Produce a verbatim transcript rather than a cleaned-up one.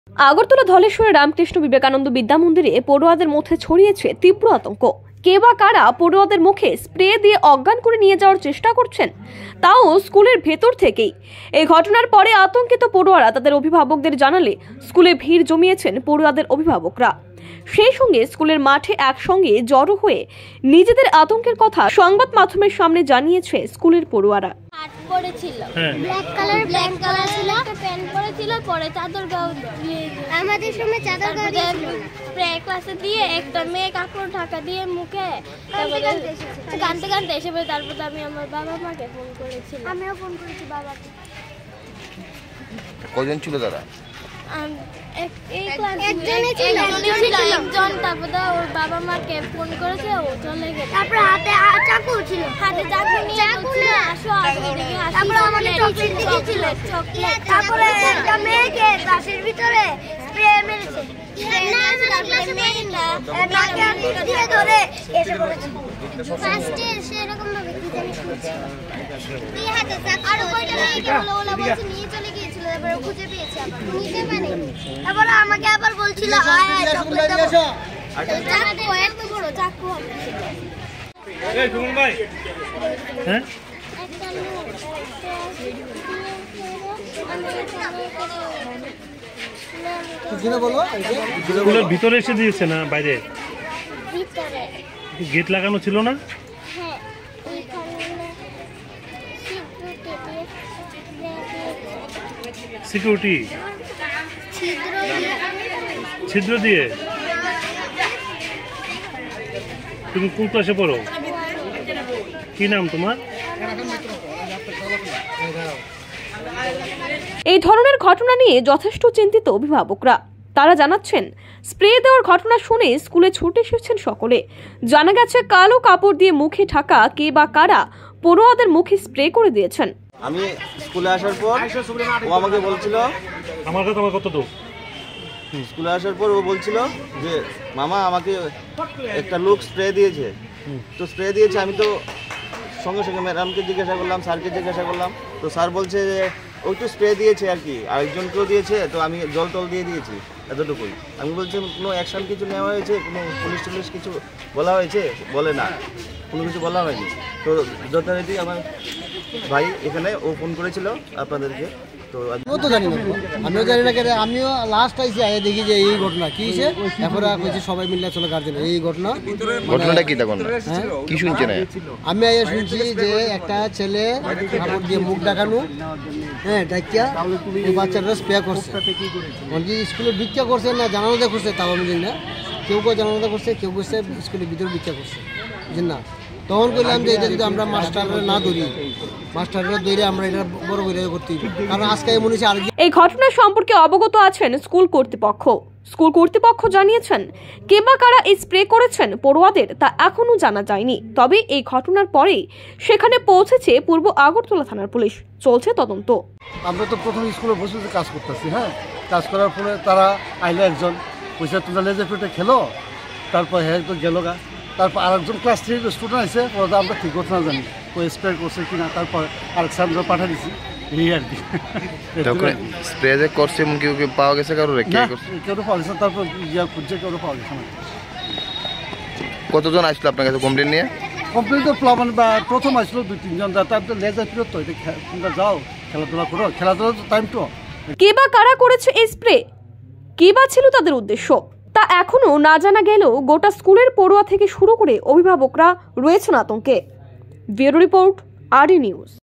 আগরতলা ধলেশ্বরে রামকৃষ্ণ বিবেকানন্দ বিদ্যা মন্দিরে পড়ুয়াদের মধ্যে ছড়িয়েছে তীব্র আতঙ্ক। কে বা কারা পড়ুয়াদের মুখে স্প্রে দিয়ে অজ্ঞান করে নিয়ে যাওয়ার চেষ্টা করছেন, তাও স্কুলের ভেতর থেকেই। এই ঘটনার পরে আতঙ্কিত পড়ুয়ারা তাদের অভিভাবকদের জানালে স্কুলে ভিড় জমিয়েছেন পড়ুয়াদের অভিভাবকরা। সেই সঙ্গে স্কুলের মাঠে একসঙ্গে জড়ো হয়ে নিজেদের আতঙ্কের কথা সংবাদ মাধ্যমের সামনে জানিয়েছে স্কুলের পড়ুয়ারা। পড়েছিল ব্ল্যাক কালার ব্ল্যাক কালার ছিল, একটা প্যান্ট পরেছিল, পরে চাদর গাও দিয়ে আমাদের সময় চাদর গাও দিয়েছিল। প্রে ক্লাসে দিয়ে একটা মেয়ে কাপড় ঢাকা দিয়ে মুখে কাঁদতে কাঁদতে এসে পড়ে। তারপর আমি আমার বাবা মাকে ফোন করেছিলাম। আমিও ফোন করেছি বাবাকে। কজন ছিল তারা? এই ক্লাসে একজনই ছিল, একজন। তারপর ওর বাবা মাকে ফোন করেছে, ও চলে গেছে। তারপর হাতে চাকু ছিল, হাতে চাকু নিয়ে আসো আসো দেখে আসো। তারপর আমাদের চকলেট দিয়েছিল, চকলেট। তারপরে একটা মেয়েকে ক্লাসের ভিতরে স্প্রে মেরেছে। না আমাদের ক্লাসে মেরে না, নাকে মুখ দিয়ে ধরে এসে পড়েছে। ফার্স্টে সেরকম ভাবে কি জানি করছে, এই হাতে চাকু। আর কয়টা মেয়েকে বলে ওলা বলছে নিয়ে চলে গিয়েছিল। তারপর খুঁজে পেয়েছে, আবার নিতে পারে। তারপর আমাকে আবার বলছিল আয় আয় চকলেট দাও। চাকু এত বড় চাকু হবে। এই সুমন ভাই, হ্যাঁ একটা লোক স্কুলের ভিতরে এসে দিয়েছে না বাইরে? ভিতরে গেট লাগানো ছিল না? হ্যাঁ, সিকিউরিটি ছিদ্র দিয়ে। তুমি কোন ক্লাসে পড়ো? কি নাম তোমার? এই ধরনের ঘটনা নিয়ে যথেষ্ট চিন্তিত অভিভাবকরা। তারা জানাচ্ছেন, স্প্রে দেওয়ার ঘটনা শুনে স্কুলে ছুটে এসেছেন সকলে। জানা গেছে কালো কাপড় দিয়ে মুখে ঢাকা কে বা কারা পড়ুয়াদের মুখে স্প্রে করে দিয়েছেন। আমি স্কুলে আসার পর ও আমাকে বলছিল, আমার কথা কত তো স্কুলে আসার পর ও বলছিল যে মামা আমাকে একটা লোক স্প্রে দিয়েছে। তো স্প্রে দিয়েছে, আমি তো সঙ্গে সঙ্গে ম্যাডামকে জিজ্ঞাসা করলাম, স্যারকে জিজ্ঞাসা করলাম। তো স্যার বলছে যে ওই তো স্প্রে দিয়েছে আর কি, আরেকজনকেও দিয়েছে, তো আমি জল টল দিয়ে দিয়েছি, এতটুকুই। আমি বলছি কোনো অ্যাকশন কিছু নেওয়া হয়েছে, কোনো পুলিশ টুলিশ কিছু বলা হয়েছে? বলে না, কোনো কিছু বলা হয়নি। তো যথারীতি আমার ভাই এখানে ও ফোন করেছিল আপনাদেরকে। তো আমিও তো জানি না, আমিও জানি না কেন। আমিও লাস্ট আইসি আগে দেখি যে এই ঘটনা কি হয়েছে। এরপরে কইছি সবাই মিলে চলে গার্জেন এই ঘটনা। ঘটনাটা কি তখন কি শুনছেন? আমি আগে শুনছি যে একটা ছেলে কাপড় দিয়ে মুখ ডাকানো, হ্যাঁ ডাকিয়া এই বাচ্চাটা স্প্রে করছে। যে স্কুলে ভিক্ষা করছে না জানানোতে করছে তাও আমি জানি না। কেউ কেউ জানানোতে করছে, কেউ করছে স্কুলের ভিতরে ভিক্ষা করছে, বুঝলেন না। তখন বললাম যে এটা যদি আমরা মাস্টাররা না ধরি, মাস্টাররা ধরে আমরা এটা বড় করে করতে, কারণ আজকে মনে হচ্ছে আর। এই ঘটনা সম্পর্কে অবগত আছেন স্কুল কর্তৃপক্ষ। স্কুল কর্তৃপক্ষ জানিয়েছেন, কে বা কারা এই স্প্রে করেছেন পড়ুয়াদের তা এখনো জানা যায়নি। তবে এই ঘটনার পরেই সেখানে পৌঁছেছে পূর্ব আগরতলা থানার পুলিশ। চলছে তদন্ত। আমরা তো প্রথম স্কুলে বসে বসে কাজ করতেছি, হ্যাঁ কাজ করার পরে তারা আইলে একজন পয়সা তোমরা লেজে ফেটে খেলো, তারপর হ্যাঁ তো গেল গা। তারপর আরেকজন ক্লাস থ্রি স্টুডেন্ট আছে, ওরা আমরা ঠিক ঘটনা জানি ওই স্প্রে করছে কিনা। তারপর আরেক সামনে পাঠিয়ে দিচ্ছি, এই আর কি। স্প্রে যে করছে কেউ কেউ পাওয়া গেছে? কারো কেউ পাওয়া গেছে, তারপর ইয়া খুঁজছে, কেউ পাওয়া গেছে না। কতজন আসলো আপনার কাছে কমপ্লেন নিয়ে? কমপ্লেন তো প্লাবন বা প্রথম আসলো দুই তিনজন। তারপর লেজার ফিরত তো এটা তোমরা যাও খেলাধুলা করো, খেলাধুলা তো টাইম তো। কে বা কারা করেছে এই স্প্রে, কি বা ছিল তাদের উদ্দেশ্য, তা এখনো না জানা গেলেও গোটা স্কুলের পড়ুয়া থেকে শুরু করে অভিভাবকরা রয়েছেন আতঙ্কে। Bureau report, RD news.